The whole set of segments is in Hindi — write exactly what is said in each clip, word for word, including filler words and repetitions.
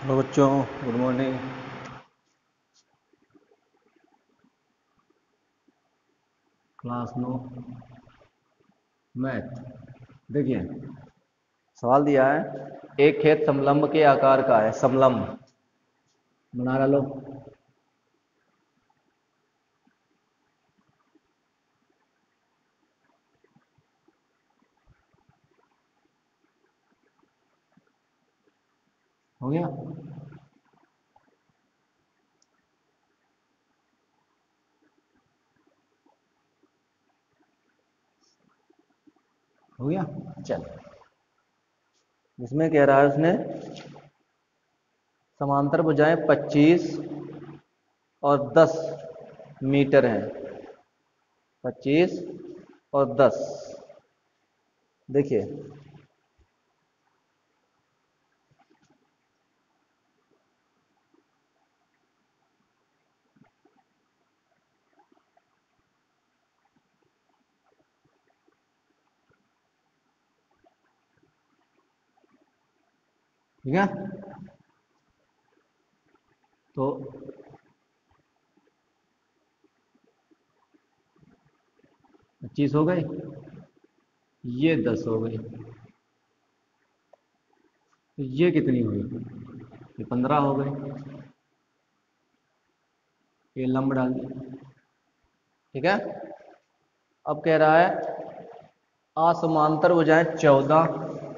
हेलो बच्चों, good morning. Class no math. देखिए, सवाल दिया है, एक खेत समलंब के आकार का है। समलंब बना रहा लो। हो गया? हो गया। चल, इसमें कह रहा है उसने समांतर भुजाएं पच्चीस और दस मीटर हैं। पच्चीस और दस। देखिए, ठीक है। तो पच्चीस हो गए, ये दस हो गई, तो ये कितनी हुई? ये पंद्रह हो गई। ये लंब डाल दिया। ठीक है। अब कह रहा है असमांतर भुजाएं चौदह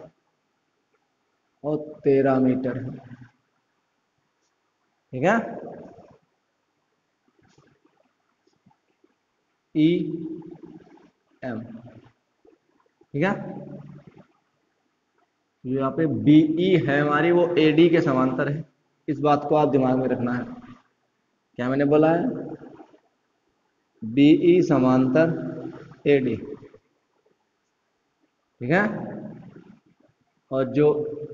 और तेरह मीटर। ठीक है। E M. ठीक है। जो यहाँ पे बीई है हमारी, वो एडी के समांतर है। इस बात को आप दिमाग में रखना है। क्या मैंने बोला है? बीई समांतर एडी। ठीक है। और जो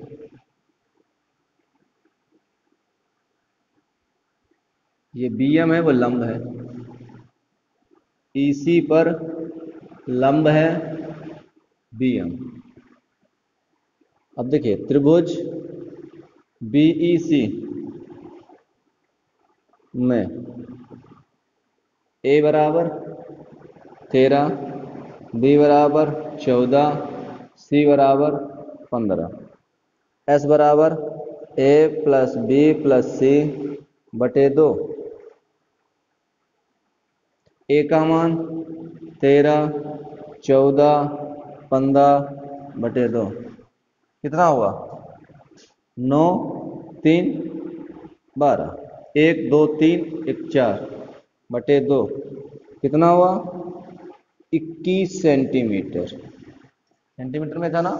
ये बीएम है वो लंब है, ईसी पर लंब है बीएम। अब देखिए, त्रिभुज बीईसी में ए बराबर तेरह, बी बराबर चौदह, सी बराबर पंद्रह, एस बराबर A plus B plus C बटे दो। ए का मान तेरह, चौदह, पंद्रह बटे दो कितना हुआ? नौ, तीन, बारह। एक दो तीन एक चार बटे दो कितना हुआ? इक्कीस सेंटीमीटर। सेंटीमीटर में था ना,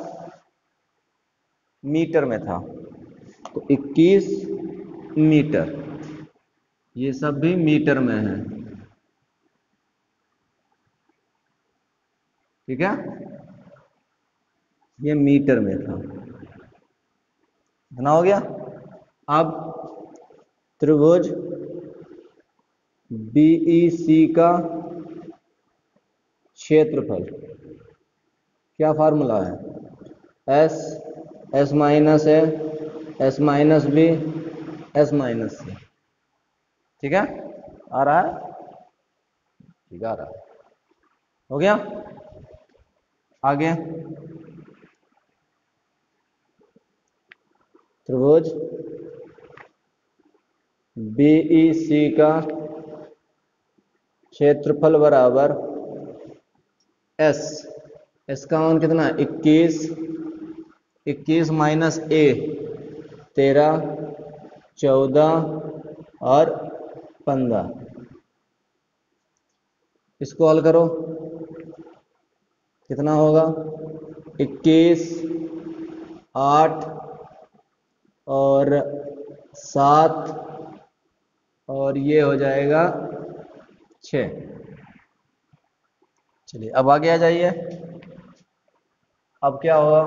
मीटर में था, तो इक्कीस मीटर। ये सब भी मीटर में है। ठीक है। ये मीटर में था। इतना हो गया। अब त्रिभुज बीईसी का क्षेत्रफल, क्या फार्मूला है? एस, एस माइनस है, S minus B, S minus C. ठीक है। आ रहा है? ठीक, आ रहा है। हो गया। आगे त्रिभुज बीईसी का क्षेत्रफल बराबर एस। एस का मान कितना है? इक्कीस। इक्कीस माइनस ए तेरह, चौदह और पंद्रह। इसको हल करो, कितना होगा? इक्कीस, आठ और सात और ये हो जाएगा छ। चलिए अब आगे आ जाइए। अब क्या होगा?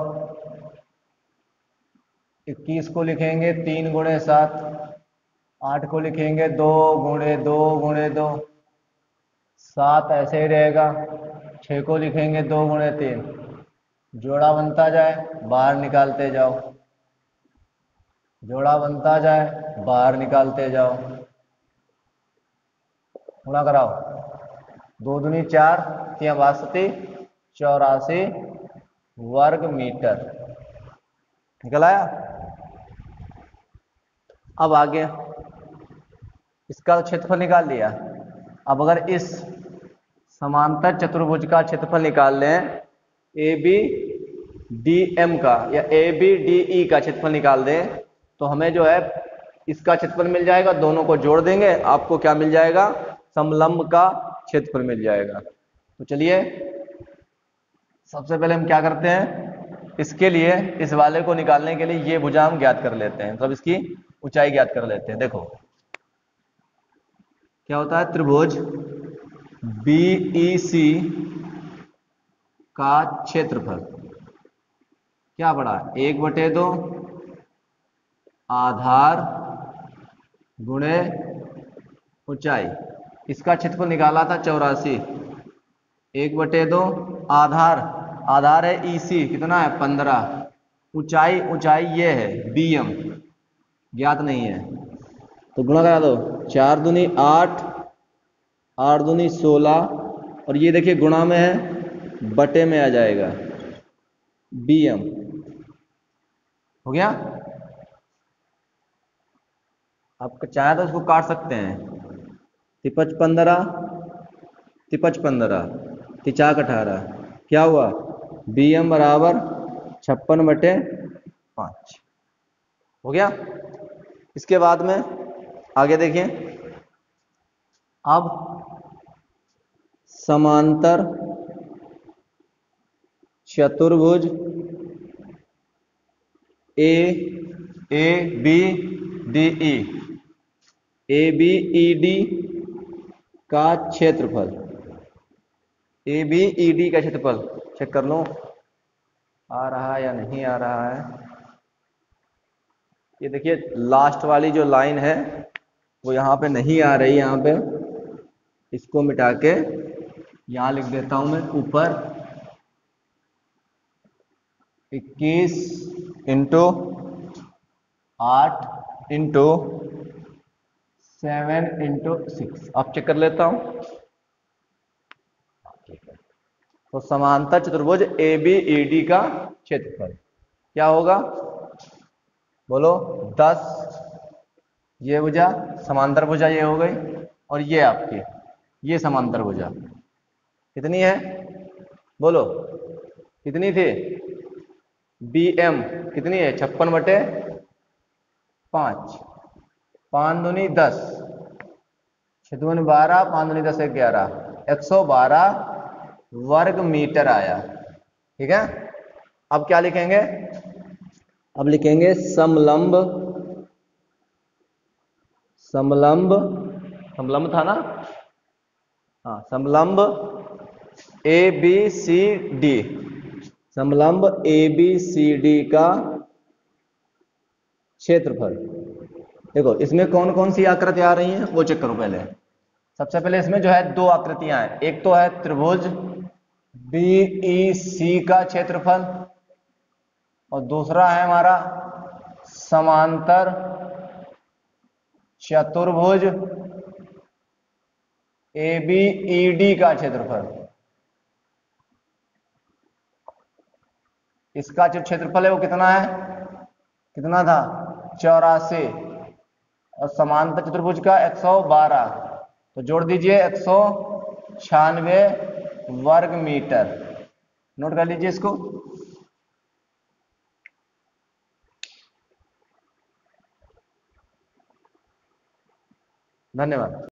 इक्कीस को लिखेंगे तीन गुणे सात, आठ को लिखेंगे दो गुणे दो गुणे दो, सात ऐसे ही रहेगा, छः को लिखेंगे दो गुणे तीन, जोड़ा बनता जाए, बाहर निकालते जाओ। जोड़ा बनता जाए, बाहर निकालते जाओ, गुणा कराओ, दो दूनी चार, तिया बासठी, चौरासी वर्ग मीटर निकल आया। अब आगे इसका क्षेत्रफल निकाल लिया। अब अगर इस समांतर चतुर्भुज का क्षेत्रफल निकाल लें, ए बी डी एम का या ए बी डी ई का क्षेत्रफल निकाल दें, तो हमें जो है इसका क्षेत्रफल मिल जाएगा। दोनों को जोड़ देंगे, आपको क्या मिल जाएगा, समलंब का क्षेत्रफल मिल जाएगा। तो चलिए सबसे पहले हम क्या करते हैं, इसके लिए इस वाले को निकालने के लिए ये भुजा हम ज्ञात कर लेते हैं, मतलब इसकी ऊंचाई ज्ञात कर लेते हैं। देखो क्या होता है, त्रिभुज बी ई सी का क्षेत्रफल क्या पड़ा, एक बटे दो आधार गुणे ऊंचाई। इसका क्षेत्रफल निकाला था चौरासी, एक बटे दो आधार, आधार है ई सी, कितना है पंद्रह, ऊंचाई ऊंचाई ये है बी एम, ज्ञात नहीं है, तो गुणा करा दो, चार दूनी आठ, आठ दूनी सोलह, और ये देखिए गुणा में है, बटे में आ जाएगा, बी एम हो गया। आप चाहे तो इसको काट सकते हैं, तिपच पंद्रह, तिपच पंद्रह, तिचाक अठारह, क्या हुआ, बी एम बराबर छप्पन बटे पाँच हो गया। इसके बाद में आगे देखिए, अब समांतर चतुर्भुज A A B D E, A B E D का क्षेत्रफल, ए बी ई डी का क्षेत्रफल चेक कर लो आ रहा है या नहीं आ रहा है। ये देखिए लास्ट वाली जो लाइन है वो यहाँ पे नहीं आ रही, यहाँ पे इसको मिटा के यहाँ लिख देता हूं मैं, ऊपर इक्कीस इंटू आठ इंटू सेवन इंटू सिक्स, आप चेक कर लेता हूं। तो समांतर चतुर्भुज ए बी ई डी का क्षेत्रफल क्या होगा, बोलो दस, ये भुजा समांतर भुजा ये हो गई, और ये आपकी ये समांतर भुजा कितनी है, बोलो कितनी थी, बी एम कितनी है, छप्पन बटे पाँच, पाँच दूनी दस, छः दूनी बारह, पाँच दूनी दस, ग्यारह, एक सौ बारह वर्ग मीटर आया। ठीक है, अब क्या लिखेंगे, अब लिखेंगे समलंब, समलंब समलंब था ना, हाँ समलंब ए बी सी डी, समलंब ए बी सी डी का क्षेत्रफल। देखो इसमें कौन कौन सी आकृति आ रही हैं वो चेक करो पहले। सबसे पहले इसमें जो है दो आकृतियां हैं, एक तो है त्रिभुज बी ई सी का क्षेत्रफल, और दूसरा है हमारा समांतर चतुर्भुज ए बी ई डी का क्षेत्रफल। इसका जो क्षेत्रफल है वो कितना है, कितना था, चौरासी, और समांतर चतुर्भुज का एक सौ बारह, तो जोड़ दीजिए एक सौ छियानवे वर्ग मीटर। नोट कर लीजिए इसको। धन्यवाद।